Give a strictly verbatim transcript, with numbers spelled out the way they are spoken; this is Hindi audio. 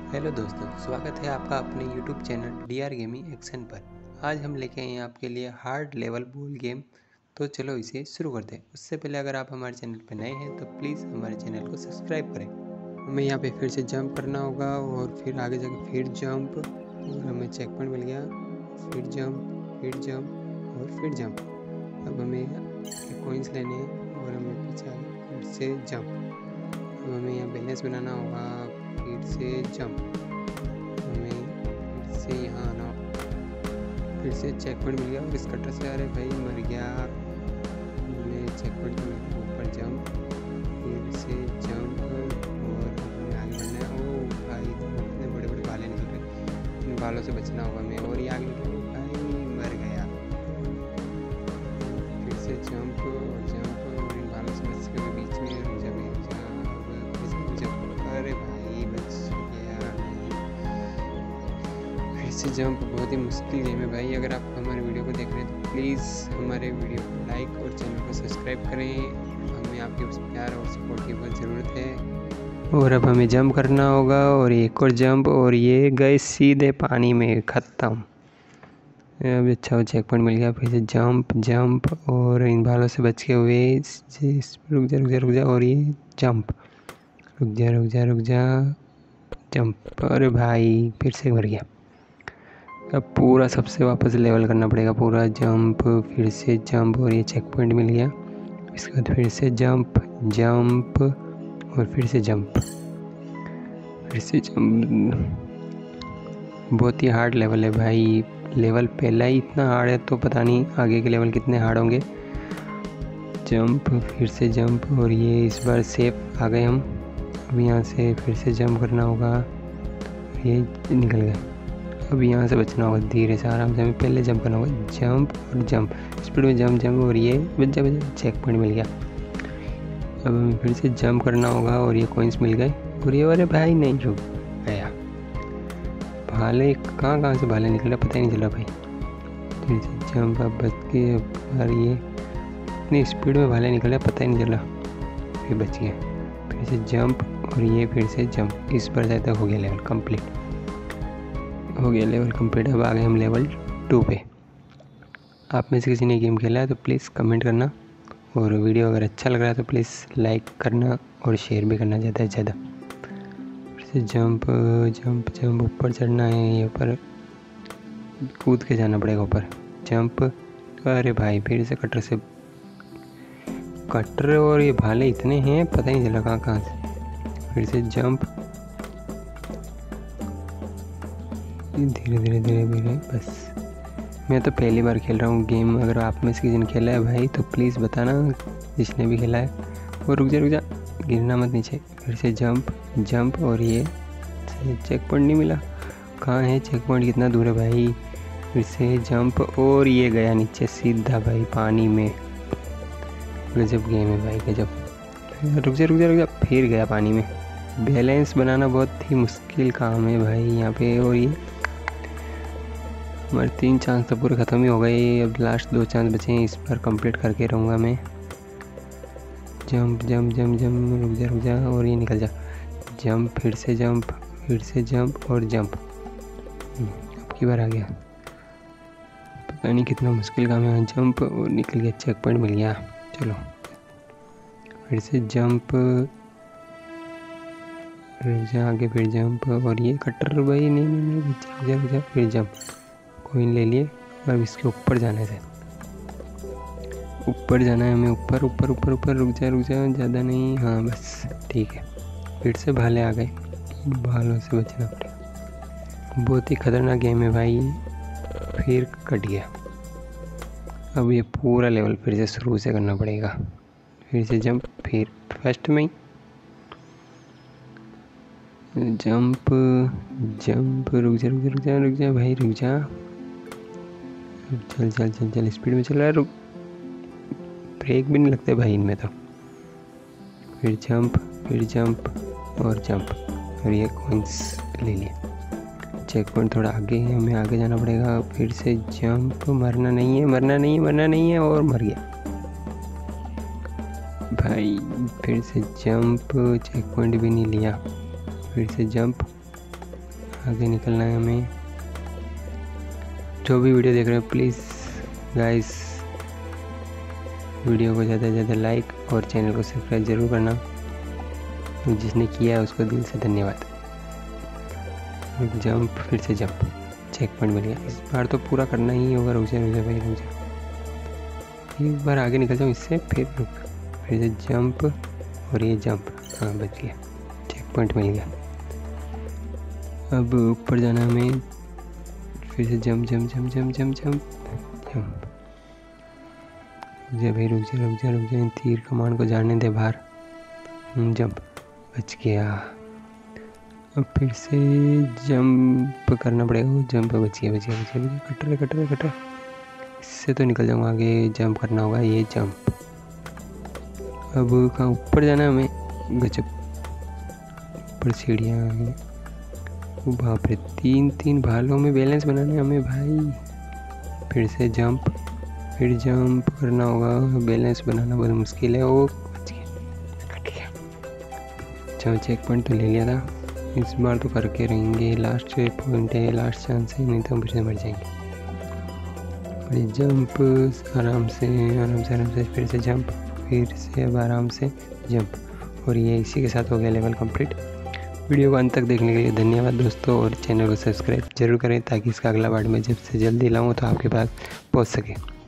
हेलो दोस्तों, स्वागत है आपका अपने YouTube channel D R gaming action पर। आज हम लेके आए हैं आपके लिए हार्ड लेवल बोल गेम। तो चलो इसे शुरू करते हैं। उससे पहले अगर आप हमारे चैनल पर नए हैं तो प्लीज़ हमारे चैनल को सब्सक्राइब करें। हमें यहाँ पे फिर से जंप करना होगा और फिर आगे जाके फिर जंप, और हमें चेक पॉइंट मिल गया। फिर जंप, फिर जंप और फिर जंप। अब हमें कॉइन्स लेने हैं और हमें पीछे आगे फिर से जंप। अब हमें यहाँ बैलेंस बनाना होगा। फिर से जंप, हमें फिर से यहाँ आना, फिर से चेक पॉइंट मिल गया। और इस कटर से अरे भाई मर गया। हमें चेक पॉइंट मिल गया, ऊपर जंप, फिर से जंप और हमें आगे बढ़ना है। ओ भाई इतने बड़े बड़े भाले निकल रहे, इन भालों से बचना होगा हमें। और ये आगे निकल भाई मर गया। फिर से जंप और जंप और इन भालों से बच के बीच में रुक जा रुक जा। अरे भाई बच गया नहीं। फिर से जंप। बहुत ही मुश्किल गेम है भाई। अगर आप हमारे वीडियो को देख रहे हैं तो प्लीज़ हमारे वीडियो को लाइक और चैनल को सब्सक्राइब करें। हमें आपके उस प्यार और सपोर्ट की बहुत ज़रूरत है। और अब हमें जंप करना होगा और एक और जंप, और ये गए सीधे पानी में, ख़त्म। अब अच्छा वो चेक पॉइंट मिल गया। फिर से जंप जंप और इन भालों से बच के हुए रुक जा रुक जा रुक जा और ये जंप, रुक जा रुक जा रुक जा जंप। अरे भाई फिर से मर गया। अब पूरा सबसे वापस लेवल करना पड़ेगा, पूरा जंप, फिर से जंप और ये चेक पॉइंट मिल गया। इसके बाद फिर से जंप जंप और फिर से जंप, फिर से जंप। बहुत ही हार्ड लेवल है भाई। लेवल पहला ही इतना हार्ड है तो पता नहीं आगे के लेवल कितने हार्ड होंगे। जंप, फिर से जंप और ये इस बार सेफ आ गए हम। अब यहाँ से फिर से जंप करना होगा। ये निकल गए। अब यहाँ से बचना होगा धीरे से, आराम से। हमें पहले जंप करना होगा, जंप और जंप, स्पीड में जंप जंप और ये बच्चा बच्चा चेक पॉइंट मिल गया। अब हमें फिर से जंप करना होगा और ये कॉइन्स मिल गए। और ये वाले भाई नहीं रुक गया। भाले कहाँ कहाँ से भाले निकला पता ही नहीं चला भाई। फिर से जंप, अब बच के और ये इतनी स्पीड में भाले निकला पता ही नहीं चला, फिर बच गया। फिर से जंप और ये फिर से जंप। इस पर जाए तक हो गया लेवल कंप्लीट, हो गया लेवल कंप्लीट। अब आ गए हम लेवल टू पे। आप में से किसी ने गेम खेला है तो प्लीज़ कमेंट करना, और वीडियो अगर अच्छा लग रहा है तो प्लीज़ लाइक करना और शेयर भी करना ज़्यादा से ज़्यादा। फिर से जंप जंप जंप, ऊपर चढ़ना है, ये ऊपर कूद के जाना पड़ेगा ऊपर। जंप, अरे भाई फिर से कटर से कटर और ये भाले इतने हैं पता ही नहीं चला कहाँ कहाँ से। फिर से जंप, धीरे धीरे धीरे धीरे। बस मैं तो पहली बार खेल रहा हूँ गेम। अगर आप में से किसी ने खेला है भाई तो प्लीज़ बताना, जिसने भी खेला है। और रुक जा रुक जा, गिरना मत नीचे। फिर से जंप जंप और ये चेक पॉइंट नहीं मिला। कहाँ है चेक पॉइंट, कितना दूर है भाई। फिर से जंप और ये गया नीचे सीधा भाई पानी में। गजब गेम है भाई गजब। रुक जा रुक जा रुक जा, फिर गया पानी में। बैलेंस बनाना बहुत ही मुश्किल काम है भाई यहाँ पे। और ये हमारे तीन चांस तो पूरे ख़त्म ही हो गए। अब लास्ट दो चांस बचे हैं, इस पर कंप्लीट करके रहूँगा मैं। जंप जंप जंप जंप, रुक जा रुक जा और ये निकल जा। जंप, फिर से जंप, फिर से जंप और जंप। अब की बार आ गया, पता नहीं कितना मुश्किल काम है। जंप और निकल गया, चेक पॉइंट मिल गया। चलो फिर से जंप, रुक जा आगे, फिर जंप और ये कटर भाई नहीं नहीं नहीं, रुक जा रुक जा, फिर जंप। कोइन ले लिए। अब इसके ऊपर जाना है, ऊपर जाना है हमें, ऊपर ऊपर ऊपर ऊपर। रुक जा रुक जा, ज़्यादा नहीं, हाँ बस ठीक है। फिर से भाले आ गए, भालों से बचना पड़ेगा। बहुत ही खतरनाक गेम है भाई। फिर कट गया। अब ये पूरा लेवल फिर से शुरू से करना पड़ेगा। फिर से जंप, फिर फर्स्ट में ही जंप जंप। रुक जा रुक जा रुक जा रुक जा भाई, रुक जा। चल चल चल चल, स्पीड में चल रहा है। रुक, ब्रेक भी नहीं लगते भाई इनमें तो। फिर जंप, फिर जंप और जंप, और ये कॉइन्स ले लिए। चेक पॉइंट थोड़ा आगे है, हमें आगे जाना पड़ेगा। फिर से जंप, मरना नहीं है मरना नहीं है मरना नहीं है, और मर गया भाई। फिर से जंप, चेक पॉइंट भी नहीं लिया। फिर से जंप, आगे निकलना है हमें। जो भी वीडियो देख रहे हो प्लीज़ गाइस वीडियो को ज़्यादा से ज़्यादा लाइक और चैनल को सब्सक्राइब ज़रूर करना। जिसने किया है उसको दिल से धन्यवाद। जंप, फिर से जंप, चेक पॉइंट मिल गया। इस बार तो पूरा करना ही होगा। रुक जा रुक जा भाई रुक जा, एक बार आगे निकल जाऊँ इससे, फिर रुक, फिर से जंप और ये जंप। हाँ बच गया, चेक पॉइंट मिल गया। अब ऊपर जाना हमें, फिर से jump jump jump jump jump jump jump. रुक जा भाई रुक जा रुक जा रुक जा, इन तीर कमान को जाने दे बाहर। जंप, बच गया। अब फिर से जंप करना पड़ेगा। जंप, बच गया बच गया बच गया। कट रहा कट रहा कट रहा, इससे तो निकल जाऊँगा। आगे जंप करना होगा, ये जंप। अब कहाँ ऊपर जाना है हमें। गजब, ऊपर सीढ़ियाँ हैं। ओ बाप रे, तीन तीन भालों में बैलेंस बनाना है हमें भाई। फिर से जंप, फिर जंप करना होगा। बैलेंस बनाना बहुत मुश्किल है। वो बच गया, कट गया। चलो चेक पॉइंट तो ले लिया था, इस बार तो करके रहेंगे। लास्ट पॉइंट है, लास्ट चांस है, नहीं तो हम फिर से मर जाएंगे। फिर जंप, आराम से आराम से आराम से, फिर से जंप, फिर से अब आराम से जंप। और ये इसी के साथ हो गया लेवल कंप्लीट। वीडियो को अंत तक देखने के लिए धन्यवाद दोस्तों, और चैनल को सब्सक्राइब जरूर करें ताकि इसका अगला पार्ट में जब से जल्दी लाऊँ तो आपके पास पहुंच सके।